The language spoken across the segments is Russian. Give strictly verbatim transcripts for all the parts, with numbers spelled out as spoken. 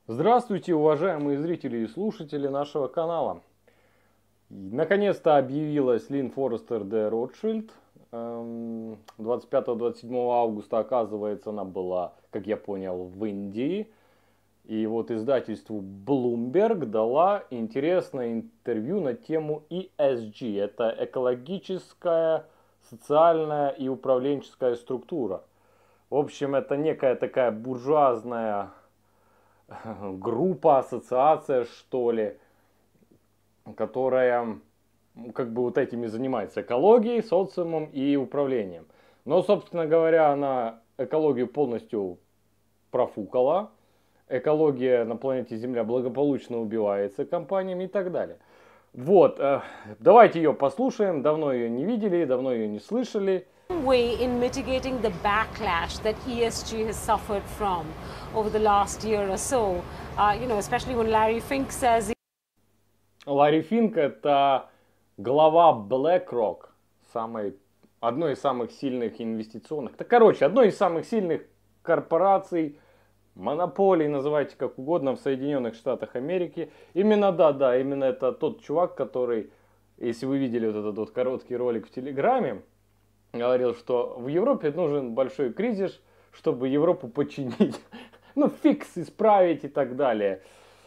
Здравствуйте, уважаемые зрители и слушатели нашего канала. Наконец-то объявилась Лин Форестер де Ротшильд. двадцать пятого — двадцать седьмого августа, оказывается, она была, как я понял, в Индии. И вот издательству Bloomberg дала интересное интервью на тему и эс джи. Это экологическая, социальная и управленческая структура. В общем, это некая такая буржуазная группа, ассоциация, что ли, которая как бы вот этими занимается: экологией, социумом и управлением. Но, собственно говоря, она экологию полностью профукала. Экология на планете Земля благополучно убивается компаниями и так далее. Вот, давайте ее послушаем. Давно ее не видели, давно ее не слышали. Way in mitigating the backlash that E S G has suffered from over the last year or so, uh, you know, especially when Larry Fink says. Ларри Финк — это глава BlackRock, самой, одной из самых сильных инвестиционных, да, короче, одной из самых сильных корпораций, монополий, называйте как угодно, в Соединенных Штатах Америки. Именно, да, да, именно это тот чувак, который, если вы видели вот этот вот короткий ролик в Телеграме, говорил, что в Европе нужен большой кризис, чтобы Европу починить, ну, фикс, исправить и так далее.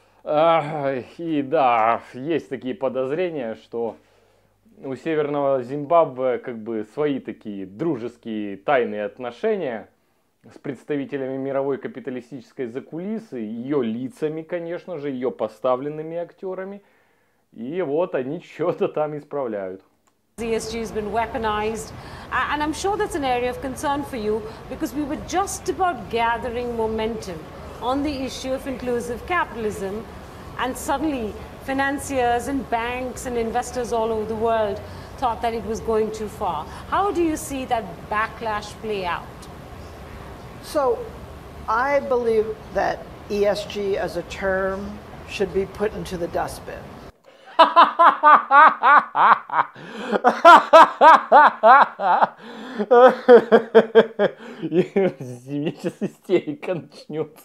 И да, есть такие подозрения, что у Северного Зимбабве как бы свои такие дружеские тайные отношения с представителями мировой капиталистической закулисы, ее лицами, конечно же, ее поставленными актерами. И вот они что-то там исправляют. E S G has been weaponized, and I'm sure that's an area of concern for you because we were just about gathering momentum on the issue of inclusive capitalism, and suddenly financiers and banks and investors all over the world thought that it was going too far. How do you see that backlash play out? So, I believe that E S G as a term should be put into the dustbin. Сейчас истерика начнется.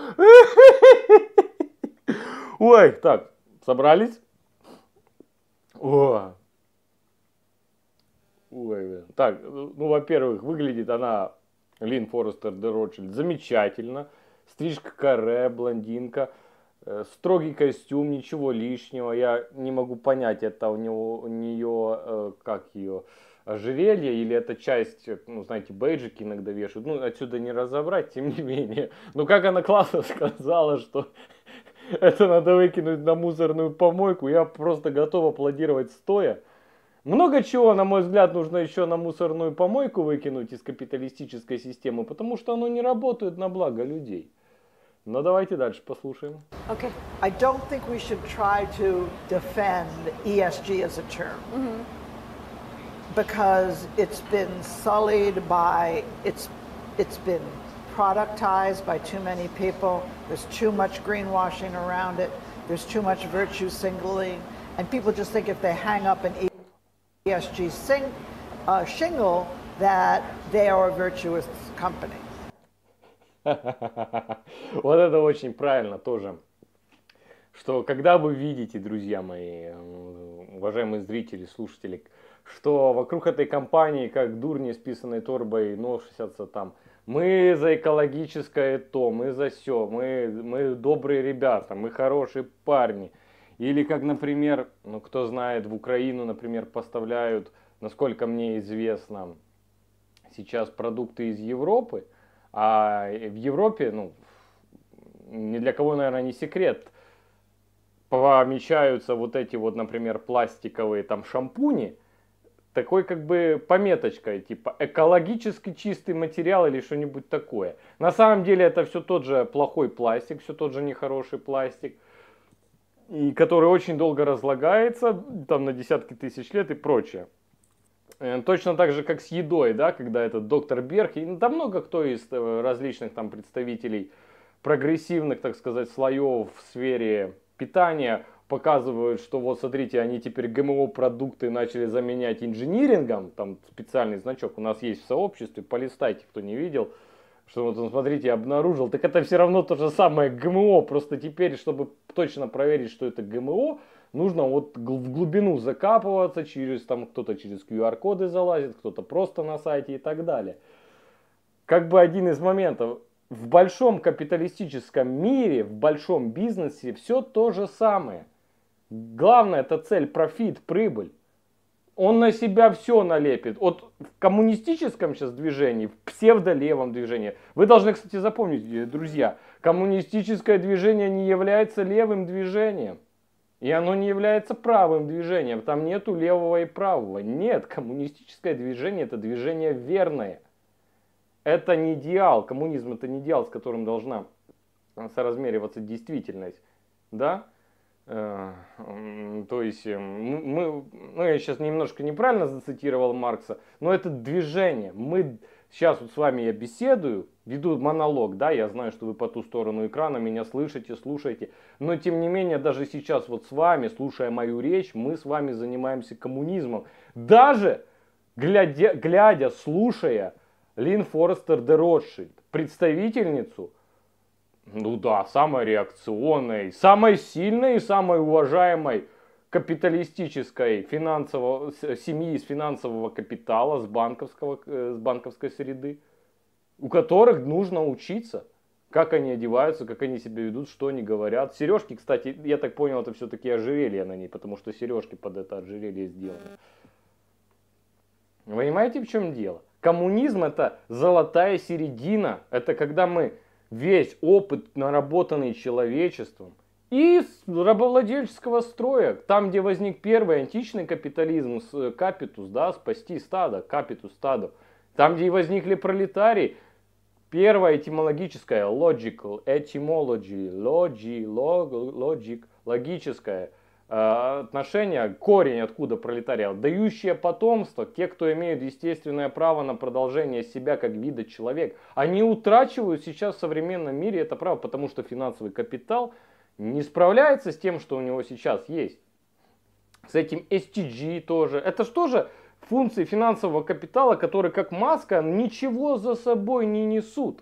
Ой, так, собрались? О. Ой, так, ну, во-первых, выглядит она, Лин Форестер де Ротшильд, замечательно. Стрижка каре, блондинка. Строгий костюм, ничего лишнего. Я не могу понять, это у него, у нее, как ее, ожерелье или это часть, ну, знаете, бейджики иногда вешают. Ну, отсюда не разобрать, тем не менее. Но как она классно сказала, что это надо выкинуть на мусорную помойку, я просто готов аплодировать стоя. Много чего, на мой взгляд, нужно еще на мусорную помойку выкинуть из капиталистической системы, потому что оно не работает на благо людей. Но давайте дальше послушаем. Okay. I don't think we should try to defend E S G as a term. Mm-hmm. Because it's been sullied by, it's, it's been productized by too many people. There's too much greenwashing around it. There's too much virtue signaling. And people just think if they hang up an E S G sing, uh, shingle that they are a virtuous company. Вот это очень правильно тоже, что когда вы видите, друзья мои, уважаемые зрители, слушатели, что вокруг этой компании, как дурни с писаной торбой, носятся там: мы за экологическое то, мы за сё, мы, мы добрые ребята, мы хорошие парни. Или как, например, ну кто знает, в Украину, например, поставляют, насколько мне известно, сейчас продукты из Европы. А в Европе, ну, ни для кого, наверное, не секрет, помечаются вот эти вот, например, пластиковые там шампуни, такой как бы пометочкой, типа экологически чистый материал или что-нибудь такое. На самом деле это все тот же плохой пластик, все тот же нехороший пластик, и который очень долго разлагается, там на десятки тысяч лет и прочее. Точно так же, как с едой, да, когда этот доктор Берг, и да много кто из различных там представителей прогрессивных, так сказать, слоев в сфере питания показывают, что вот смотрите, они теперь ГМО-продукты начали заменять инжинирингом, там специальный значок у нас есть в сообществе, полистайте, кто не видел, что вот он, смотрите, обнаружил. Так это все равно то же самое ГМО, просто теперь, чтобы точно проверить, что это ГМО, нужно вот в глубину закапываться, через там кто-то через ку ар коды залазит, кто-то просто на сайте и так далее. Как бы один из моментов. В большом капиталистическом мире, в большом бизнесе все то же самое. Главное это цель, профит, прибыль. Он на себя все налепит. Вот в коммунистическом сейчас движении, в псевдолевом движении. Вы должны, кстати, запомнить, друзья, коммунистическое движение не является левым движением. И оно не является правым движением. Там нету левого и правого. Нет, коммунистическое движение это движение верное. Это не идеал. Коммунизм это не идеал, с которым должна соразмериваться действительность. Да? То есть, мы, ну я сейчас немножко неправильно зацитировал Маркса, но это движение. Мы сейчас вот с вами я беседую, веду монолог, да, я знаю, что вы по ту сторону экрана меня слышите, слушаете, но тем не менее, даже сейчас вот с вами, слушая мою речь, мы с вами занимаемся коммунизмом. Даже глядя, глядя слушая Лин Форестер де Ротшильд, представительницу, ну да, самой реакционной, самой сильной и самой уважаемой капиталистической финансового, семьи из финансового капитала, с, банковского, с банковской среды, у которых нужно учиться, как они одеваются, как они себя ведут, что они говорят. Сережки, кстати, я так понял, это все-таки ожерелье на ней, потому что сережки под это ожерелье сделаны. Вы понимаете, в чем дело? Коммунизм это золотая середина, это когда мы весь опыт, наработанный человечеством, из рабовладельческого строя, там, где возник первый античный капитализм, с капитус, да, спасти стадо, капитус стадо, там, где и возникли пролетарии, первая этимологическая, logical, etymology, logi, log, logic, логическое э, отношение, корень откуда пролетариат, дающее потомство, те, кто имеют естественное право на продолжение себя как вида человек, они утрачивают сейчас в современном мире это право, потому что финансовый капитал не справляется с тем, что у него сейчас есть. С этим эс ти джи тоже. Это же тоже функции финансового капитала, которые как маска ничего за собой не несут.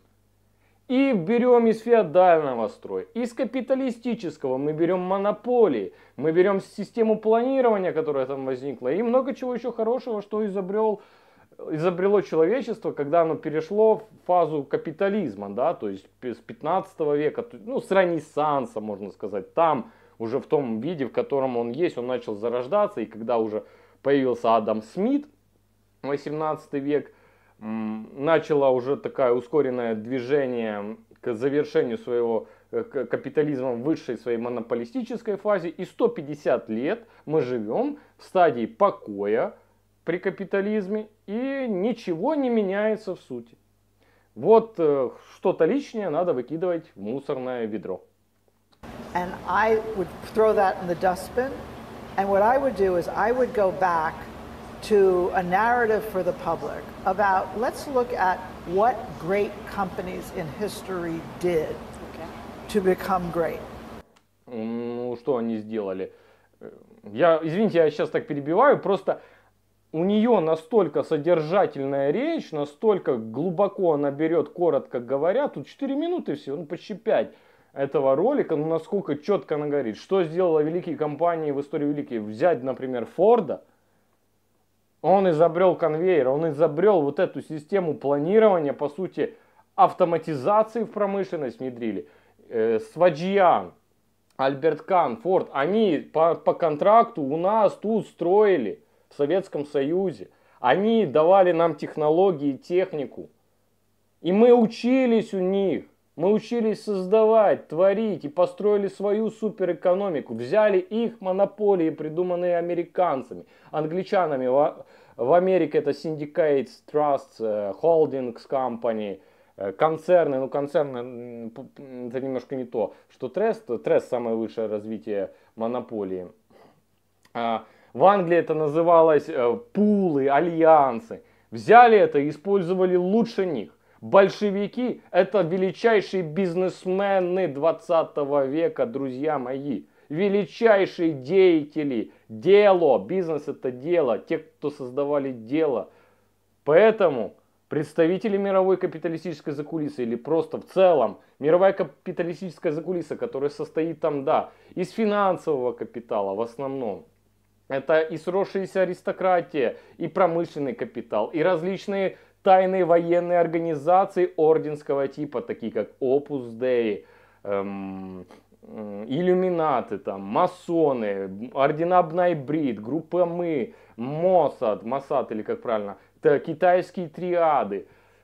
И берем из феодального строя, из капиталистического, мы берем монополии, мы берем систему планирования, которая там возникла, и много чего еще хорошего, что изобрел, изобрело человечество, когда оно перешло в фазу капитализма, да, то есть с пятнадцатого века, ну с Ренессанса, можно сказать, там уже в том виде, в котором он есть, он начал зарождаться, и когда уже появился Адам Смит, восемнадцатый век, начало уже такое ускоренное движение к завершению своего капитализма в высшей своей монополистической фазе. И сто пятьдесят лет мы живем в стадии покоя при капитализме, и ничего не меняется в сути. Вот что-то лишнее надо выкидывать в мусорное ведро. And I would throw that in the dustbin. And what I would do is I would go back to a narrative for the public about, let's look at what great companies in history did okay. to become great. Ну, что они сделали? Я, извините, я сейчас так перебиваю, просто у нее настолько содержательная речь, настолько глубоко она берет, коротко говоря, тут четыре минуты всего, ну почти пять этого ролика, ну насколько четко она говорит, что сделала великие компании в истории великие. Взять, например, Форда, он изобрел конвейер, он изобрел вот эту систему планирования, по сути, автоматизации в промышленность внедрили. Сваджиян, Альберт Кан, Форд, они по, по контракту у нас тут строили в Советском Союзе. Они давали нам технологии, технику. И мы учились у них. Мы учились создавать, творить и построили свою суперэкономику. Взяли их монополии, придуманные американцами, англичанами. В, в Америке это Syndicates, Trusts, Holdings Company, концерны. Ну, концерны это немножко не то, что Трест. Трест самое высшее развитие монополии. В Англии это называлось пулы, альянсы. Взяли это и использовали лучше них. Большевики – это величайшие бизнесмены двадцатого века, друзья мои. Величайшие деятели. Дело. Бизнес – это дело. Те, кто создавали дело. Поэтому представители мировой капиталистической закулисы или просто в целом мировая капиталистическая закулиса, которая состоит там, да, из финансового капитала в основном. Это и сросшаяся аристократия, и промышленный капитал, и различные тайные военные организации орденского типа, такие как Opus Dei, эм, иллюминаты, там, масоны, ордена Бнай-Брит, группа Мы, Моссад, Моссад или как правильно, китайские триады,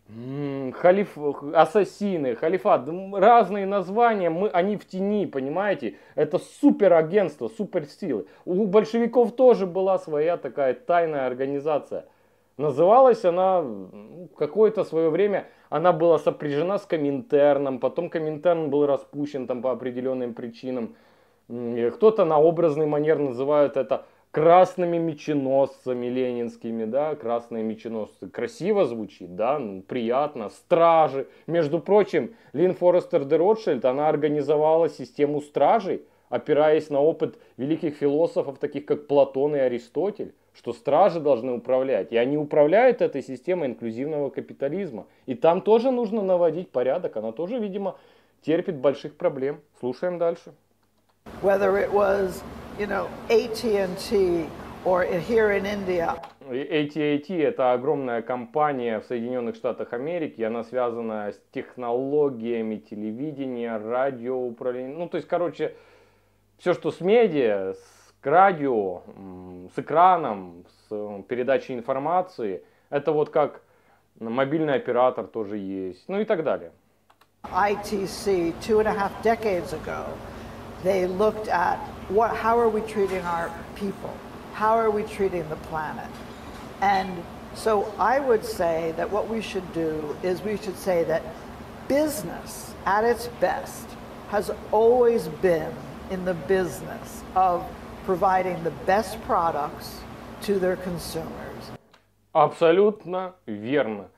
халиф, ассасины, халифат, разные названия, мы, они в тени, понимаете? Это суперагентство, суперсилы. У большевиков тоже была своя такая тайная организация. Называлась она, какое-то свое время, она была сопряжена с Коминтерном, потом Коминтерн был распущен там по определенным причинам. Кто-то на образный манер называют это красными меченосцами ленинскими, да, красные меченосцы. Красиво звучит, да, ну, приятно. Стражи. Между прочим, Лин Форестер де Ротшильд, она организовала систему стражей, опираясь на опыт великих философов, таких как Платон и Аристотель, что стражи должны управлять. И они управляют этой системой инклюзивного капитализма. И там тоже нужно наводить порядок. Она тоже, видимо, терпит больших проблем. Слушаем дальше. Whether it was, you know, A T and T or here in India. эй ти эй ти это огромная компания в Соединенных Штатах Америки. Она связана с технологиями телевидения, радиоуправления. Ну, то есть, короче, все, что с медиа, с радио, с экраном, с передачей информации, это вот как мобильный оператор тоже есть, ну и так далее. I T C two and a half decades ago, they looked at what, how are we treating our people? How are we treating the planet? And so I would say that what we should do is we should say that business at its best has always been in the business of providing the best products to their consumers. Абсолютно верно.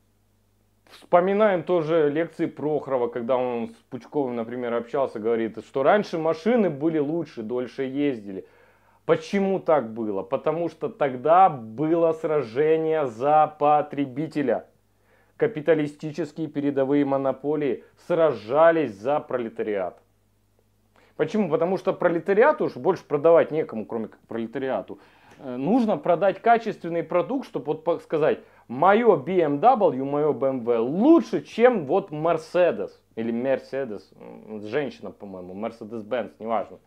Вспоминаем тоже лекции Прохорова, когда он с Пучковым, например, общался, говорит, что раньше машины были лучше, дольше ездили. Почему так было? Потому что тогда было сражение за потребителя. Капиталистические передовые монополии сражались за пролетариат. Почему? Потому что пролетариату уж больше продавать некому, кроме как пролетариату. Нужно продать качественный продукт, чтобы вот сказать, мое би эм дабл ю, мое бэ эм вэ лучше, чем вот Mercedes. Или Mercedes, женщина, по-моему, Mercedes-Benz, неважно.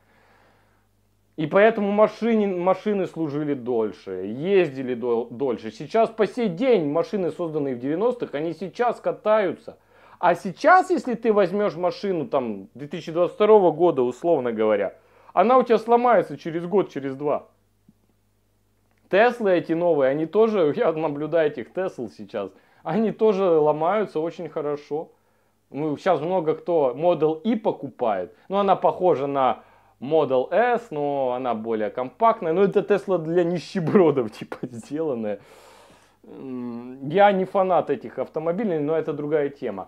И поэтому машины, машины служили дольше, ездили до, дольше. Сейчас по сей день машины, созданные в девяностых, они сейчас катаются. А сейчас, если ты возьмешь машину там две тысячи двадцать второго года, условно говоря, она у тебя сломается через год, через два. Теслы эти новые, они тоже, я наблюдаю этих Тесл сейчас, они тоже ломаются очень хорошо. Ну, сейчас много кто Model И покупает, но она похожа на Model S, но она более компактная. Но это Тесла для нищебродов типа сделанная. Я не фанат этих автомобилей, но это другая тема.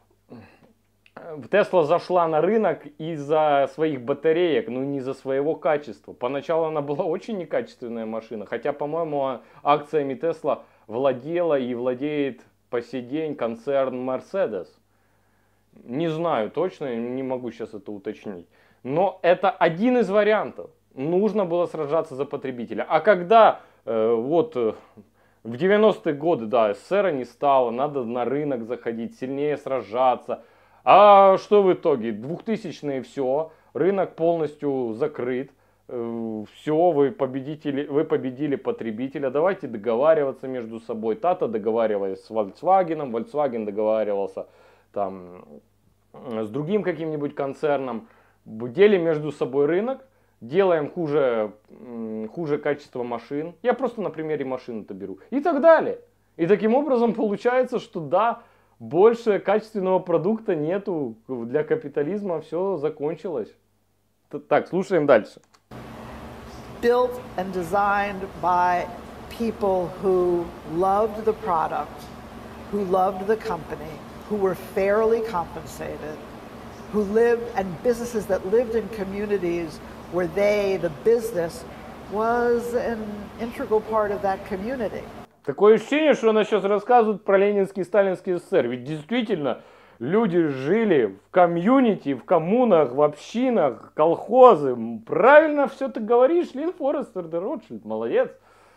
Тесла зашла на рынок из-за своих батареек, но не из-за своего качества. Поначалу она была очень некачественная машина, хотя, по-моему, акциями Тесла владела и владеет по сей день концерн Mercedes. Не знаю точно, не могу сейчас это уточнить. Но это один из вариантов. Нужно было сражаться за потребителя. А когда э, вот э, в девяностые годы, да, СССР не стало, надо на рынок заходить, сильнее сражаться. А что в итоге? двухтысячные все, рынок полностью закрыт, все, вы победители, вы победили потребителя, давайте договариваться между собой. Тата договаривалась с Volkswagen, Volkswagen договаривался там с другим каким-нибудь концерном. Делим между собой рынок, делаем хуже, хуже качество машин. Я просто на примере машины-то беру. И так далее. И таким образом получается, что да, больше качественного продукта нету, для капитализма все закончилось. Так, слушаем дальше. Built and designed by people who loved the product, who loved the company, who were fairly compensated, who lived, and businesses that lived in communities where they, the business, was an integral part of that community. Такое ощущение, что она сейчас рассказывает про ленинский, сталинский СССР. Ведь действительно, люди жили в комьюнити, в коммунах, в общинах, колхозы. Правильно все ты говоришь, Лин Форестер де Ротшильд, молодец.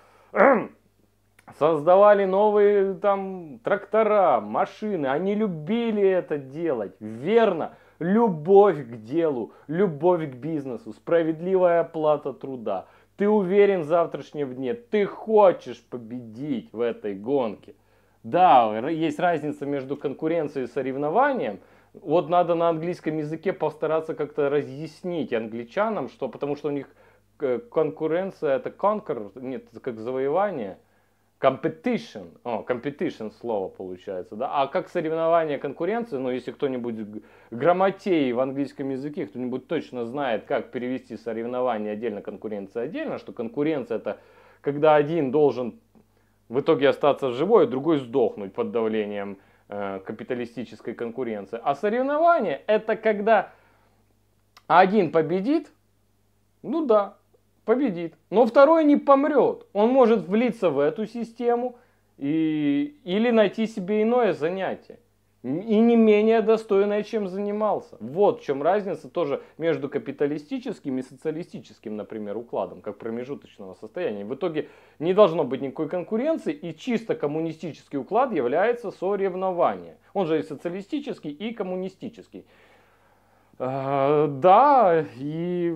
Создавали новые там трактора, машины. Они любили это делать. Верно. Любовь к делу, любовь к бизнесу, справедливая оплата труда. Ты уверен в завтрашнем дне, ты хочешь победить в этой гонке. Да, есть разница между конкуренцией и соревнованием. Вот надо на английском языке постараться как-то разъяснить англичанам, что потому что у них конкуренция это conquer, нет, как завоевание. Competition, о, competition слово получается, да, а как соревнование, конкуренция, ну, если кто-нибудь грамотей в английском языке, кто-нибудь точно знает, как перевести соревнование отдельно, конкуренция отдельно, что конкуренция это когда один должен в итоге остаться живой, а другой сдохнуть под давлением э, капиталистической конкуренции, а соревнование это когда один победит, ну да, победит. Но второй не помрет. Он может влиться в эту систему и, или найти себе иное занятие. И не менее достойное, чем занимался. Вот в чем разница тоже между капиталистическим и социалистическим, например, укладом, как промежуточного состояния. В итоге не должно быть никакой конкуренции, и чисто коммунистический уклад является соревнованием. Он же и социалистический, и коммунистический. А, да, и...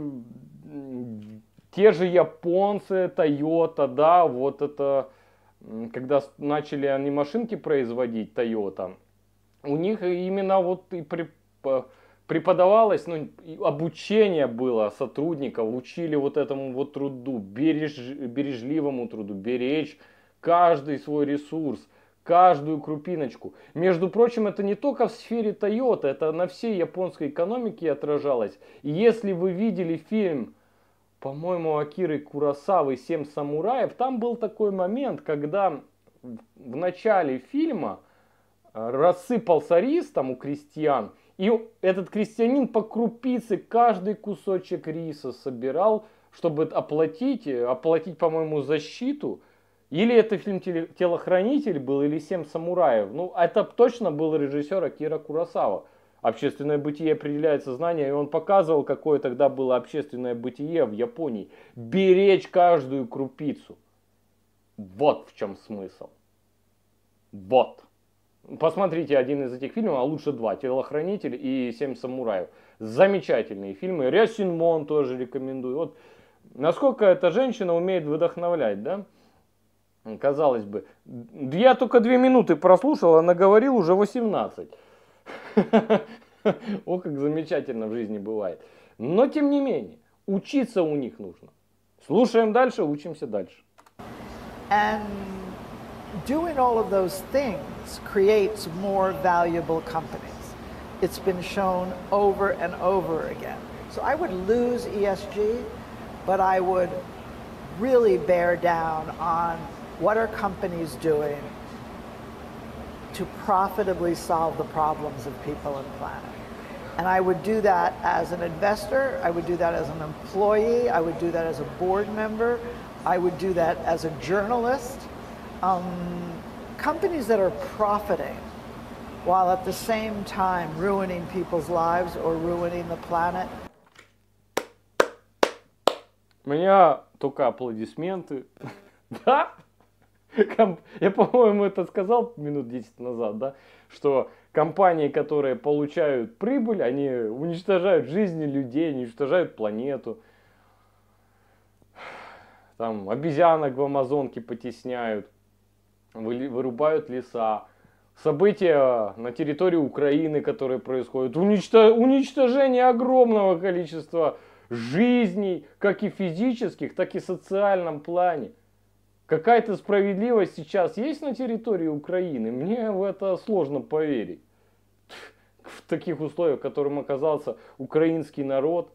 Те же японцы, Toyota, да, вот это, когда начали они машинки производить, Toyota, у них именно вот и преподавалось, ну, обучение было сотрудников, учили вот этому вот труду, береж, бережливому труду, беречь каждый свой ресурс, каждую крупиночку. Между прочим, это не только в сфере Toyota, это на всей японской экономике отражалось. И если вы видели фильм, по-моему, Акиры Куросавы «Семь самураев», там был такой момент, когда в начале фильма рассыпался рис там у крестьян, и этот крестьянин по крупице каждый кусочек риса собирал, чтобы оплатить, оплатить, по-моему, защиту. Или это фильм «Телохранитель» был, или «Семь самураев». Ну, это точно был режиссер Акира Куросава. Общественное бытие определяет сознание, и он показывал, какое тогда было общественное бытие в Японии. Беречь каждую крупицу. Вот в чем смысл. Вот. Посмотрите один из этих фильмов, а лучше два. «Телохранитель» и «Семь самураев». Замечательные фильмы. Рясинмон тоже рекомендую. Вот насколько эта женщина умеет вдохновлять, да? Казалось бы. Я только две минуты прослушал, она говорила уже восемнадцать. О, как замечательно в жизни бывает. Но тем не менее, учиться у них нужно. Слушаем дальше, учимся дальше. And doing all of those things creates more valuable companies. It's been shown over and over again. So I would lose E S G, but I would really bear down on what are companies doing to profitably solve the problems of people and planet. And I would do that as an investor, I would do that as an employee, I would do that as a board member, I would do that as a journalist. Um, companies that are profiting while at the same time ruining people's lives or ruining the planet. У меня только аплодисменты. Да? Я, по-моему, это сказал минут десять назад, да, что компании, которые получают прибыль, они уничтожают жизни людей, уничтожают планету. Там обезьянок в Амазонке потесняют, вырубают леса. События на территории Украины, которые происходят, уничтожение огромного количества жизней, как и физических, так и в социальном плане. Какая-то справедливость сейчас есть на территории Украины? Мне в это сложно поверить. В таких условиях, в которых оказался украинский народ.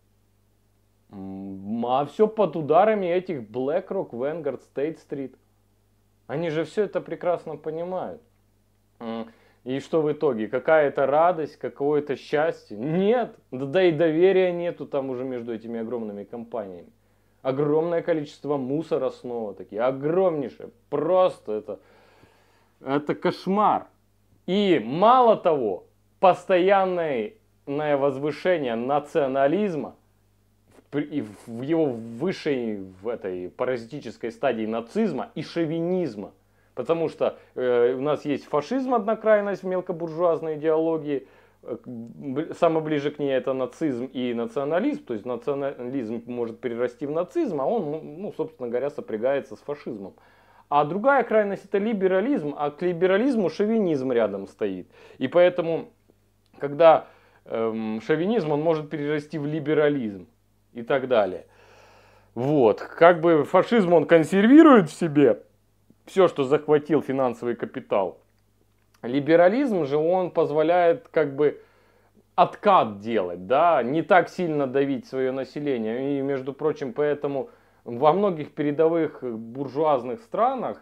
А все под ударами этих BlackRock, Vanguard, State Street. Они же все это прекрасно понимают. И что в итоге? Какая-то радость, какое-то счастье? Нет. Да и доверия нету там уже между этими огромными компаниями. огромное количество мусора снова таки, огромнейшее, просто это, это кошмар. И мало того, постоянное возвышение национализма и в его высшей в этой паразитической стадии нацизма и шовинизма. Потому что э, у нас есть фашизм, одна крайность в мелкобуржуазной идеологии, самое ближе к ней это нацизм и национализм, то есть национализм может перерасти в нацизм, а он, ну, собственно говоря, сопрягается с фашизмом. А другая крайность это либерализм, а к либерализму шовинизм рядом стоит. И поэтому, когда эм, шовинизм, он может перерасти в либерализм и так далее. Вот, как бы фашизм, он консервирует в себе все, что захватил финансовый капитал. Либерализм же, он позволяет как бы откат делать, да, не так сильно давить свое население. И, между прочим, поэтому во многих передовых буржуазных странах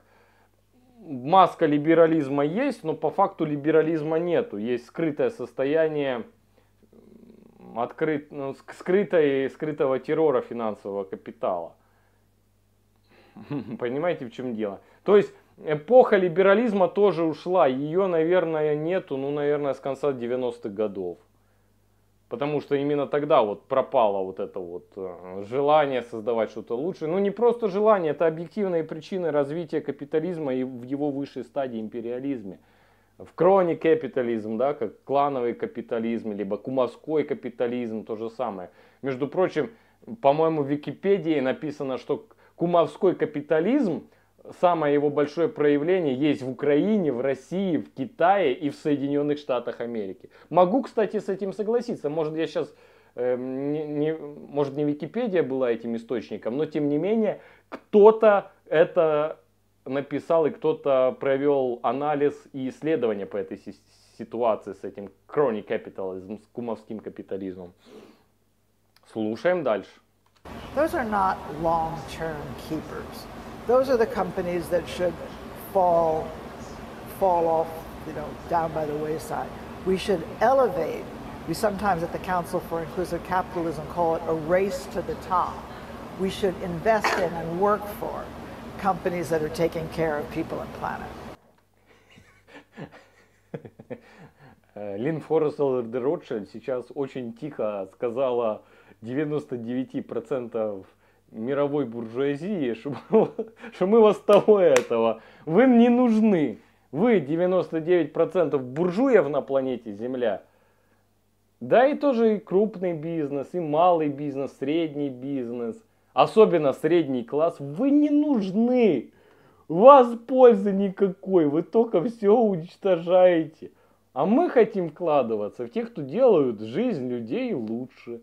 маска либерализма есть, но по факту либерализма нету. Есть скрытое состояние открыт, ну, скрытой, скрытого террора финансового капитала. Понимаете, в чем дело? То есть эпоха либерализма тоже ушла. Ее, наверное, нету, ну, наверное, с конца девяностых годов. Потому что именно тогда вот пропало вот это вот желание создавать что-то лучшее. Ну, не просто желание, это объективные причины развития капитализма и в его высшей стадии империализме. В кроне капитализм, да, как клановый капитализм, либо кумовской капитализм, то же самое. Между прочим, по-моему, в Википедии написано, что кумовской капитализм, самое его большое проявление есть в Украине, в России, в Китае и в Соединенных Штатах Америки. Могу, кстати, с этим согласиться. Может, я сейчас, э, не, не, может, не Википедия была этим источником, но тем не менее, кто-то это написал и кто-то провел анализ и исследования по этой ситуации с этим crony capitalism, с кумовским капитализмом. Слушаем дальше. Those are not long-term keepers. Those are the companies that should fall, fall off, you know, down by the wayside. We should elevate. We sometimes at the Council for Inclusive Capitalism call it a race to the top. We should invest in and work for companies that are taking care of people and planet. Лин Форестел де Ротшильд сейчас очень тихо сказала девяносто девять процентов мировой буржуазии, что, что мы вас того этого. Вы не нужны. Вы девяносто девять процентов буржуев на планете Земля. Да и тоже и крупный бизнес, и малый бизнес, средний бизнес. Особенно средний класс. Вы не нужны. У вас пользы никакой. Вы только все уничтожаете. А мы хотим вкладываться в тех, кто делают жизнь людей лучше.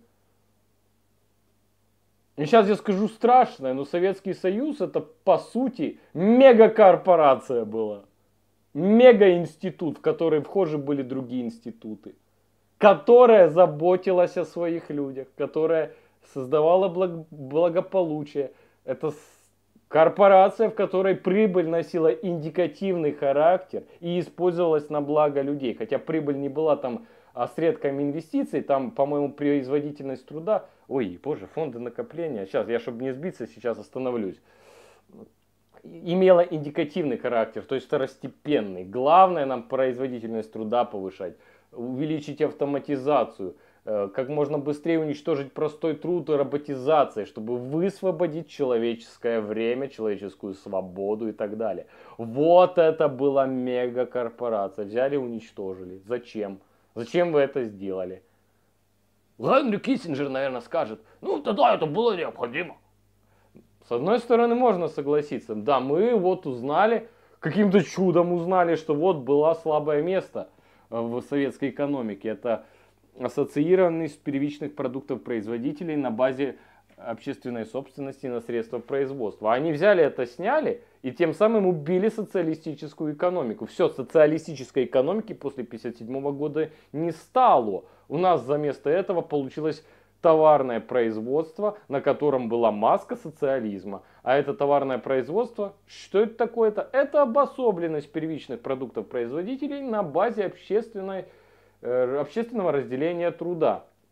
И сейчас я скажу страшное, но Советский Союз это по сути мегакорпорация была. Мегаинститут, в который вхожи были другие институты. Которая заботилась о своих людях, которая создавала благ- благополучие. Это корпорация, в которой прибыль носила индикативный характер и использовалась на благо людей. Хотя прибыль не была там осредком инвестиций, там, по-моему, производительность труда. Ой, боже, фонды накопления. Сейчас, я, чтобы не сбиться, сейчас остановлюсь. Имела индикативный характер, то есть второстепенный. Главное нам производительность труда повышать, увеличить автоматизацию, как можно быстрее уничтожить простой труд и роботизация, чтобы высвободить человеческое время, человеческую свободу и так далее. Вот это была мегакорпорация. Взяли и уничтожили. Зачем? Зачем вы это сделали? Генри Киссинджер, наверное, скажет, ну тогда это было необходимо. С одной стороны, можно согласиться. Да, мы вот узнали, каким-то чудом узнали, что вот было слабое место в советской экономике. Это ассоциированность первичных продуктов производителей на базе общественной собственности на средства производства. Они взяли это, сняли и тем самым убили социалистическую экономику. Все, социалистической экономики после тысяча девятьсот пятьдесят седьмого года не стало. У нас вместо этого получилось товарное производство, на котором была маска социализма. А это товарное производство, что это такое-то? Это обособленность первичных продуктов производителей на базе общественной, э, общественного разделения труда.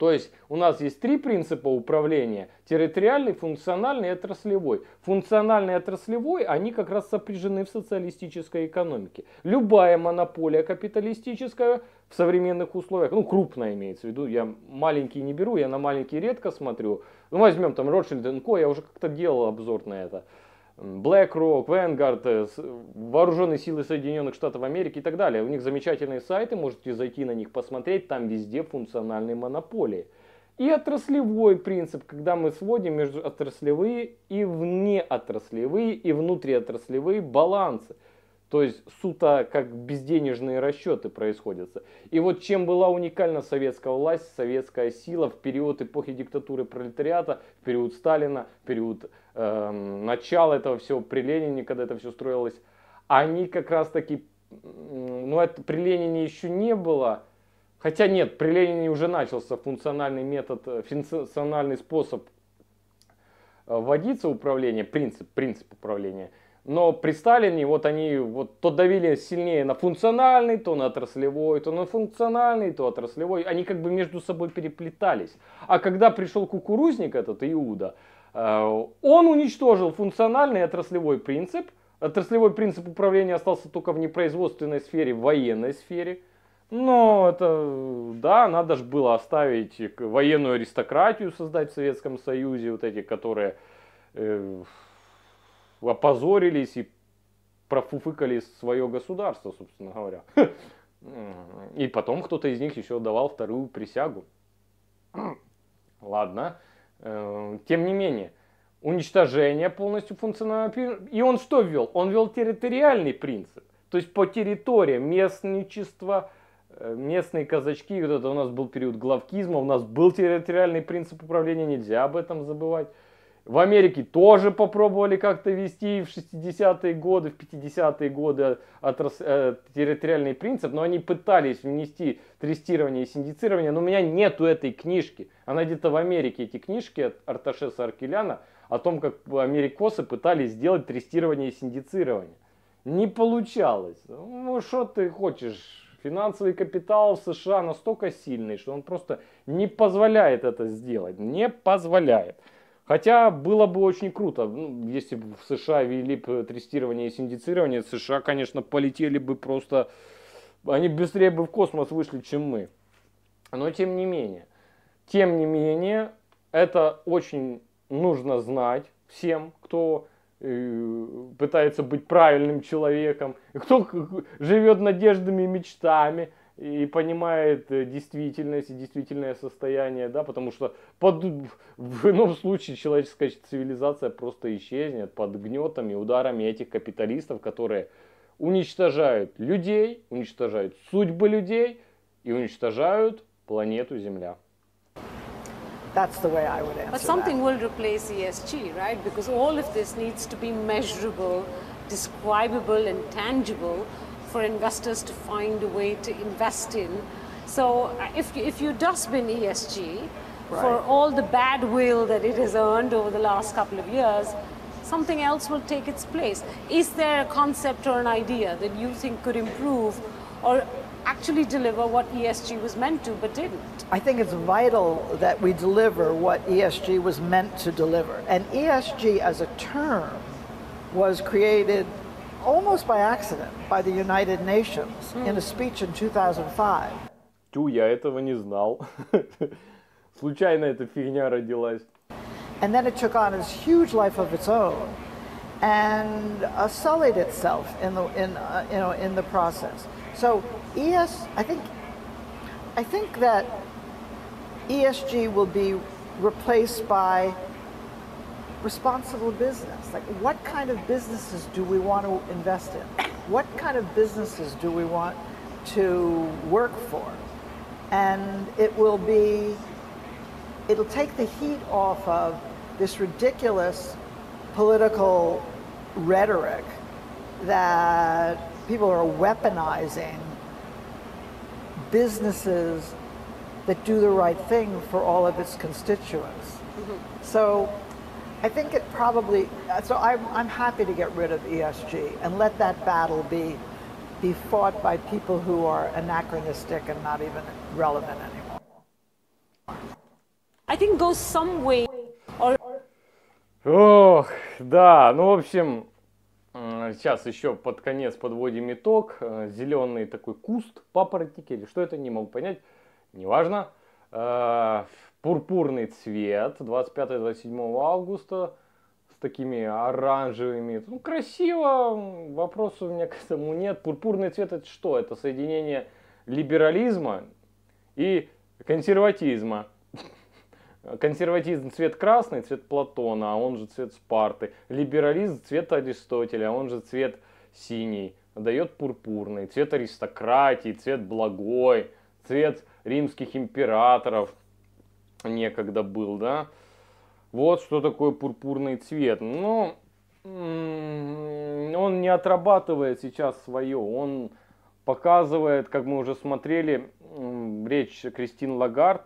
То есть у нас есть три принципа управления: территориальный, функциональный и отраслевой. Функциональный и отраслевой, они как раз сопряжены в социалистической экономике. Любая монополия капиталистическая в современных условиях, ну крупная имеется в виду, я маленькие не беру, я на маленькие редко смотрю. Ну возьмем там Rothschild энд Co, я уже как-то делал обзор на это. BlackRock, Vanguard, Вооруженные силы Соединенных Штатов Америки и так далее. У них замечательные сайты, можете зайти на них посмотреть, там везде функциональные монополии. И отраслевой принцип, когда мы сводим между отраслевые и внеотраслевые и внутриотраслевые балансы. То есть суто как безденежные расчеты происходят. И вот чем была уникальна советская власть, советская сила в период эпохи диктатуры пролетариата, в период Сталина, в период э, начала этого всего, при Ленине, когда это все строилось, они как раз таки, ну это при Ленине еще не было, хотя нет, при Ленине уже начался функциональный метод, функциональный способ вводиться управления, принцип, принцип управления. Но при Сталине вот они вот то давили сильнее на функциональный, то на отраслевой, то на функциональный, то отраслевой. Они как бы между собой переплетались. А когда пришел кукурузник, этот Иуда, он уничтожил функциональный и отраслевой принцип. Отраслевой принцип управления остался только в непроизводственной сфере, в военной сфере. Но это, да, надо же было оставить военную аристократию, создать в Советском Союзе, вот эти, которые... Э, опозорились и профуфыкали свое государство, собственно говоря. И потом кто-то из них еще давал вторую присягу. Ладно. Тем не менее, уничтожение полностью функционального... И он что ввел? Он ввел территориальный принцип. То есть по территориям местничество, местные казачки, вот это у нас был период главкизма, у нас был территориальный принцип управления, нельзя об этом забывать. В Америке тоже попробовали как-то вести в шестидесятые годы, в пятидесятые годы отрас, э, территориальный принцип, но они пытались внести тестирование и синдицирование, но у меня нету этой книжки. Она где-то в Америке, эти книжки от Арташеса Аркеляна, о том, как америкосы пытались сделать тестирование и синдицирование. Не получалось. Ну что ты хочешь? Финансовый капитал в США настолько сильный, что он просто не позволяет это сделать. Не позволяет. Хотя было бы очень круто, ну, если бы в США ввели бы тестирование и синдицирование, США, конечно, полетели бы просто, они быстрее бы в космос вышли, чем мы. Но тем не менее, тем не менее, это очень нужно знать всем, кто э, пытается быть правильным человеком, кто живет надеждами и мечтами. И понимает действительность и действительное состояние, да, потому что под, в ином случае человеческая цивилизация просто исчезнет под гнетом и ударами этих капиталистов, которые уничтожают людей, уничтожают судьбы людей и уничтожают планету Земля. That's the way I would answer But something that. will replace E S G, right? Because all of this needs to be measurable, describable and tangible for investors to find a way to invest in. So if, if you dustbin E S G right. for all the bad will that it has earned over the last couple of years, something else will take its place. Is there a concept or an idea that you think could improve or actually deliver what E S G was meant to but didn't? I think it's vital that we deliver what E S G was meant to deliver. And E S G as a term was created almost by accident by the United Nations mm. in a speech in two thousand five. Тю, я этого не знал. Случайно эта фигня родилась. And then it took on this huge life of its own and uh, sullied itself in the in uh, you know in the process. So E S, I think, I think that E S G will be replaced by responsible business. Like, what kind of businesses do we want to invest in? What kind of businesses do we want to work for? And it will be, it'll take the heat off of this ridiculous political rhetoric that people are weaponizing businesses that do the right thing for all of its constituents. Mm-hmm. So I think it probably, so I'm, I'm happy to get rid of E S G and let that battle be, be fought by people who are anachronistic and not even relevant anymore. I think goes some way. Or... Ох, да, ну в общем, сейчас еще под конец подводим итог. Зеленый такой куст, папоротник или что это, не могу понять, неважно. Пурпурный цвет, двадцать пятого — двадцать седьмого августа, с такими оранжевыми. Ну, красиво, вопросов у меня к этому нет. Пурпурный цвет — это что? Это соединение либерализма и консерватизма. Консерватизм цвет красный, цвет Платона, а он же цвет Спарты. Либерализм цвет Аристотеля, а он же цвет синий. Дает пурпурный. Цвет аристократии, цвет благой, цвет римских императоров некогда был, да. Вот что такое пурпурный цвет. Но он не отрабатывает сейчас свое. Он показывает, как мы уже смотрели, речь Кристин Лагард,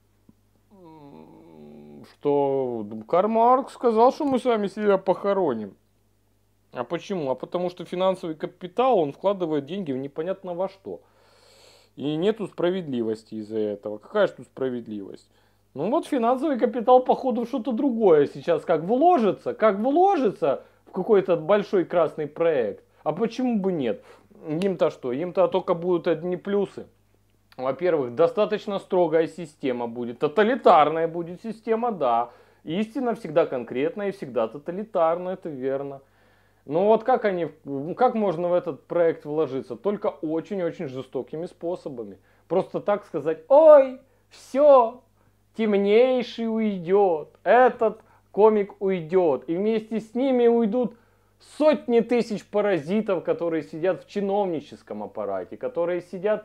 что Карл Маркс сказал, что мы сами себя похороним. А почему? А потому что финансовый капитал, он вкладывает деньги в непонятно во что. И нету справедливости из-за этого. Какая же тут справедливость? Ну вот финансовый капитал, походу, в что-то другое сейчас как вложится, как вложится в какой-то большой красный проект. А почему бы нет? Им-то что? Им-то только будут одни плюсы. Во-первых, достаточно строгая система будет, тоталитарная будет система, да. Истина всегда конкретная и всегда тоталитарная, это верно. Но вот как они, как можно в этот проект вложиться? Только очень-очень жестокими способами. Просто так сказать: ой, все, темнейший уйдет, этот комик уйдет. И вместе с ними уйдут сотни тысяч паразитов, которые сидят в чиновническом аппарате, которые сидят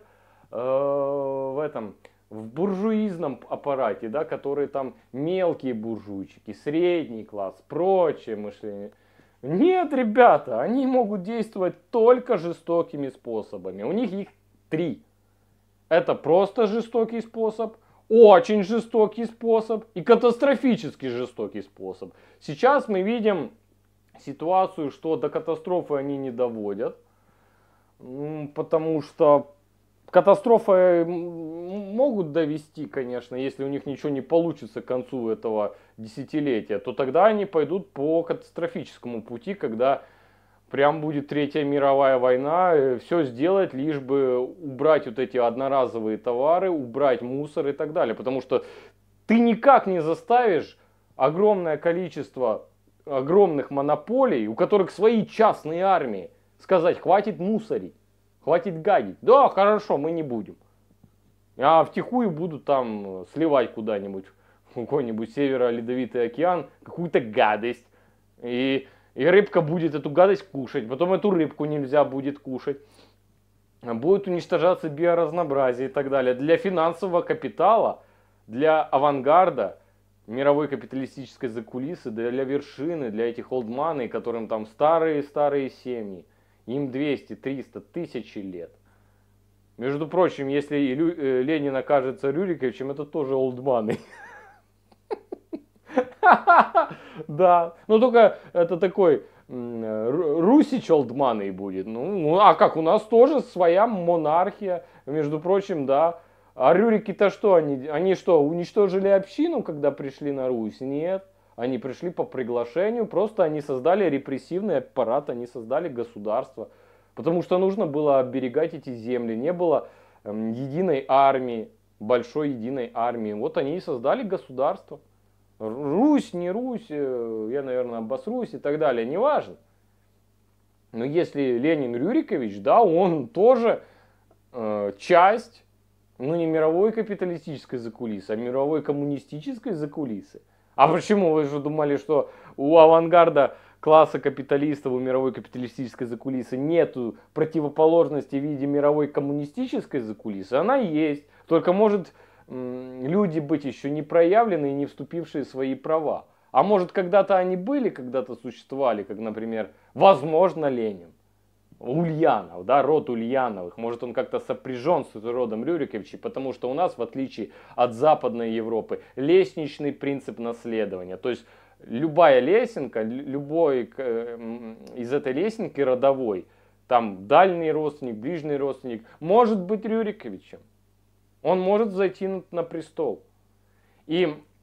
в этом, в буржуизном аппарате, да, которые там мелкие буржуйчики, средний класс, прочее мышление. Нет, ребята, они могут действовать только жестокими способами. У них их три. Это просто жестокий способ, очень жестокий способ и катастрофически жестокий способ. Сейчас мы видим ситуацию, что до катастрофы они не доводят, потому что катастрофы могут довести, конечно, если у них ничего не получится к концу этого десятилетия, то тогда они пойдут по катастрофическому пути, когда прям будет Третья мировая война, все сделать, лишь бы убрать вот эти одноразовые товары, убрать мусор и так далее. Потому что ты никак не заставишь огромное количество огромных монополий, у которых свои частные армии, сказать: хватит мусорить. Хватит гадить. Да, хорошо, мы не будем. А втихую будут там сливать куда-нибудь, в какой-нибудь северо-ледовитый океан, какую-то гадость. И, и рыбка будет эту гадость кушать. Потом эту рыбку нельзя будет кушать. Будет уничтожаться биоразнообразие и так далее. Для финансового капитала, для авангарда, мировой капиталистической закулисы, для вершины, для этих олдманей, которым там старые-старые семьи. Им двести, триста, тысячи лет. Между прочим, если Ленин окажется Рюриковичем, это тоже олдманы. Да, ну только это такой Русич олдманы будет. Ну, а как, у нас тоже своя монархия, между прочим, да. А Рюрики-то что, они, они что, уничтожили общину, когда пришли на Русь? Нет. Они пришли по приглашению, просто они создали репрессивный аппарат, они создали государство. Потому что нужно было оберегать эти земли. Не было эм, единой армии, большой единой армии. Вот они и создали государство. Русь, не Русь, э, я, наверное, обосрусь и так далее, неважно. Но если Ленин Рюрикович, да, он тоже э, часть, ну не мировой капиталистической закулисы, а мировой коммунистической закулисы. А почему? Вы же думали, что у авангарда класса капиталистов, у мировой капиталистической закулисы нету противоположности в виде мировой коммунистической закулисы? Она есть. Только может м, люди быть еще не проявленные и не вступившие в свои права. А может когда-то они были, когда-то существовали, как, например, возможно, Ленин. Ульянов, да, род Ульяновых, может он как-то сопряжен с родом Рюриковичей, потому что у нас, в отличие от Западной Европы, лестничный принцип наследования. То есть любая лесенка, любой из этой лесенки родовой, там дальний родственник, ближний родственник, может быть Рюриковичем. Он может зайти на престол. И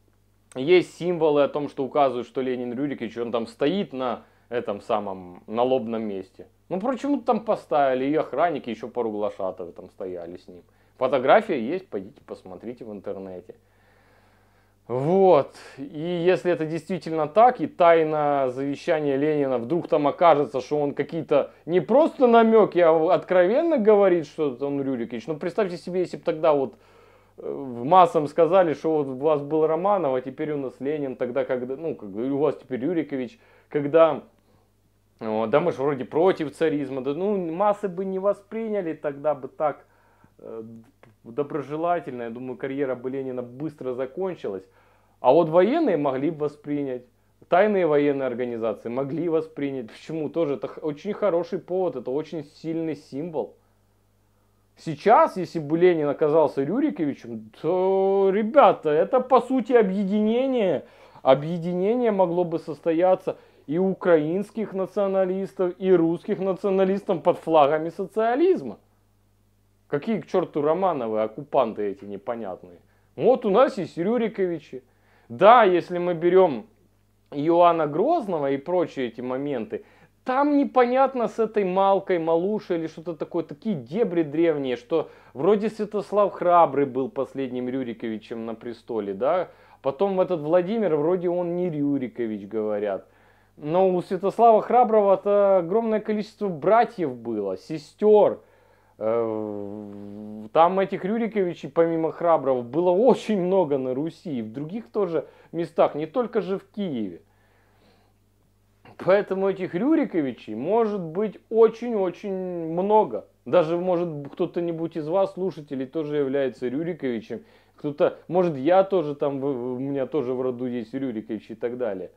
есть символы о том, что указывают, что Ленин Рюрикович, он там стоит на этом самом налобном месте. Ну почему-то там поставили, и охранники, еще пару глашатов там стояли с ним. Фотография есть, пойдите посмотрите в интернете. Вот, и если это действительно так, и тайна завещания Ленина вдруг там окажется, что он какие-то не просто намеки, а откровенно говорит, что он Рюрикович. Ну представьте себе, если бы тогда вот в массам сказали, что вот у вас был Романов, а теперь у нас Ленин, тогда когда, ну, как бы у вас теперь Рюрикович, когда, о, да мы же вроде против царизма, да, ну, массы бы не восприняли, тогда бы так э, доброжелательно, я думаю, карьера бы Ленина быстро закончилась, а вот военные могли бы воспринять, тайные военные организации могли воспринять, почему, тоже это очень хороший повод, это очень сильный символ. Сейчас, если бы Ленин оказался Рюриковичем, то, ребята, это по сути объединение. Объединение могло бы состояться и украинских националистов, и русских националистов под флагами социализма. Какие к черту Романовы, оккупанты эти непонятные. Вот у нас есть Рюриковичи. Да, если мы берем Иоанна Грозного и прочие эти моменты, там непонятно с этой Малкой, Малушей или что-то такое, такие дебри древние, что вроде Святослав Храбрый был последним Рюриковичем на престоле, да, потом этот Владимир, вроде он не Рюрикович, говорят. Но у Святослава Храброго-то огромное количество братьев было, сестер. Там этих Рюриковичей, помимо Храброго, было очень много на Руси, и в других тоже местах, не только же в Киеве. Поэтому этих Рюриковичей может быть очень-очень много. Даже может кто-то-нибудь из вас, слушателей, тоже является Рюриковичем. Кто-то, может я тоже там, у меня тоже в роду есть Рюрикович и так далее.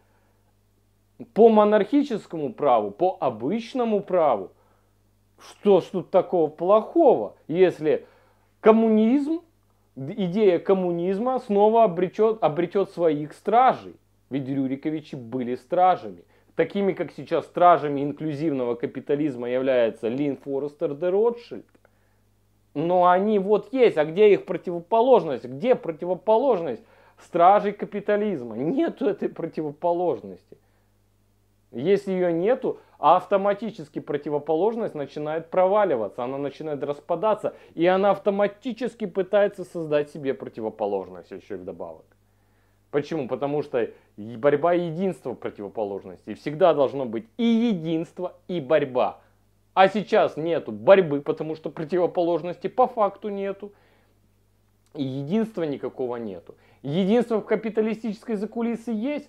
По монархическому праву, по обычному праву, что ж тут такого плохого, если коммунизм, идея коммунизма снова обретет, обретет своих стражей. Ведь Рюриковичи были стражами. Такими, как сейчас стражами инклюзивного капитализма является Лин Форестер де Ротшильд. Но они вот есть. А где их противоположность? Где противоположность стражей капитализма? Нету этой противоположности. Если ее нету, автоматически противоположность начинает проваливаться. Она начинает распадаться. И она автоматически пытается создать себе противоположность еще и вдобавок. Почему? Потому что борьба и единство противоположностей. Всегда должно быть и единство, и борьба. А сейчас нету борьбы, потому что противоположности по факту нету. И единства никакого нету. Единство в капиталистической закулисе есть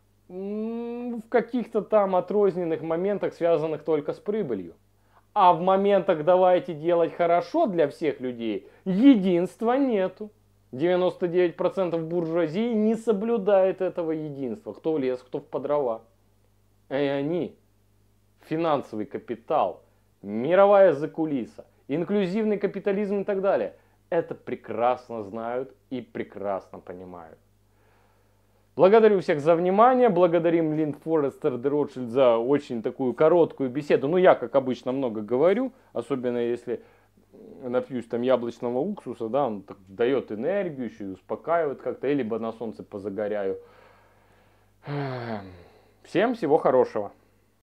в каких-то там отрозненных моментах, связанных только с прибылью. А в моментах давайте делать хорошо для всех людей, единства нету. девяносто девять процентов буржуазии не соблюдает этого единства. Кто в лес, кто в под дрова. И они, финансовый капитал, мировая закулиса, инклюзивный капитализм и так далее, это прекрасно знают и прекрасно понимают. Благодарю всех за внимание. Благодарим Лин Форестер де Ротшильд за очень такую короткую беседу. Ну, я, как обычно, много говорю, особенно если напьюсь там яблочного уксуса, да, он так дает энергию, еще и успокаивает как-то, либо на солнце позагоряю. Всем всего хорошего.